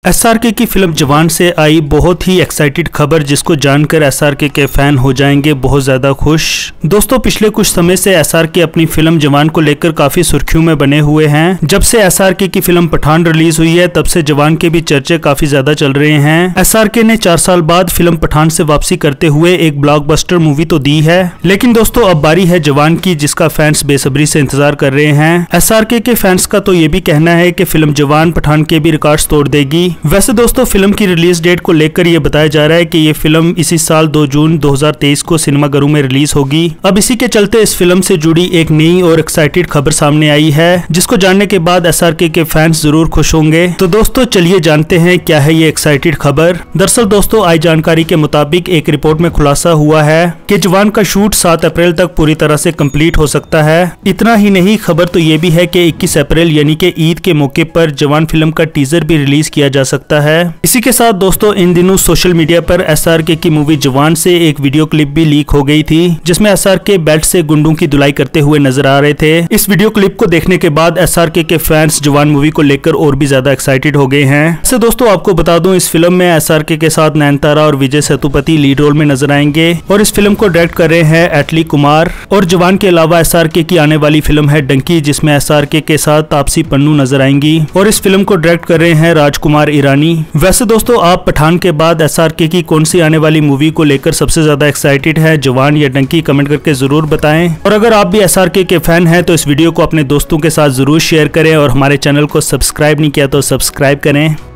SRK की film जवान से आई बहुत ही एक्साइटेड खबर, जिसको जानकर एसआरके के फैन हो जाएंगे बहुत ज्यादा खुश। दोस्तों, पिछले कुछ समय से एसआरके अपनी फिल्म जवान को लेकर काफी सुर्खियों में बने हुए हैं। जब से एसआरके की फिल्म पठान रिलीज हुई है, तब से जवान के भी चर्चे काफी ज्यादा चल रहे हैं। एसआरके ने 4 साल बाद फिल्म पठान से वापसी करते हुए एक ब्लॉकबस्टर मूवी तो दी है, लेकिन दोस्तों अब बारी है जवान की, जिसका फैंस बेसब्री से इंतजार कर रहे हैं। एसआरके के फैंस का तो ये भी कहना है कि फिल्म जवान पठान के भी रिकॉर्ड्स तोड़ देगी। वैसे दोस्तों, फिल्म की रिलीज डेट को लेकर ये बताया जा रहा है कि ये फिल्म इसी साल 2 जून 2023 को सिनेमाघरों में रिलीज होगी। अब इसी के चलते इस फिल्म से जुड़ी एक नई और एक्साइटेड खबर सामने आई है, जिसको जानने के बाद एसआरके के फैंस जरूर खुश होंगे। तो दोस्तों चलिए जानते हैं क्या है ये एक्साइटेड खबर। दरअसल दोस्तों, आई जानकारी के मुताबिक एक रिपोर्ट में खुलासा हुआ है कि जवान का शूट 7 अप्रैल तक पूरी तरह से कंप्लीट हो सकता है। इतना ही नहीं, खबर तो ये भी है कि 21 अप्रैल यानी कि ईद के मौके पर जवान फिल्म का टीजर भी रिलीज किया जा सकता है। इसी के साथ दोस्तों, इन दिनों सोशल मीडिया पर एसआरके की मूवी जवान से एक वीडियो क्लिप भी लीक हो गई थी, जिसमें एसआरके बेल्ट से गुंडों की धुलाई करते हुए नजर आ रहे थे। इस वीडियो क्लिप को देखने के बाद एसआरके के फैंस जवान मूवी को लेकर और भी ज्यादा एक्साइटेड हो गए हैं। वैसे दोस्तों, आपको बता दूं, इस फिल्म में एसआरके के साथ नयनतारा और विजय सेतुपति लीड रोल में नजर आएंगे और इस फिल्म को डायरेक्ट कर रहे हैं एटली कुमार। और जवान के अलावा एसआरके की आने वाली फिल्म है डंकी, जिसमें एसआरके के साथ तापसी पन्नू नजर आएंगी और इस फिल्म को डायरेक्ट कर रहे हैं राजकुमार ईरानी। वैसे दोस्तों, आप पठान के बाद एसआरके की कौन सी आने वाली मूवी को लेकर सबसे ज्यादा एक्साइटेड है, जवान या डंकी? कमेंट करके जरूर बताएं। और अगर आप भी एसआरके के फैन हैं तो इस वीडियो को अपने दोस्तों के साथ जरूर शेयर करें और हमारे चैनल को सब्सक्राइब नहीं किया तो सब्सक्राइब करें।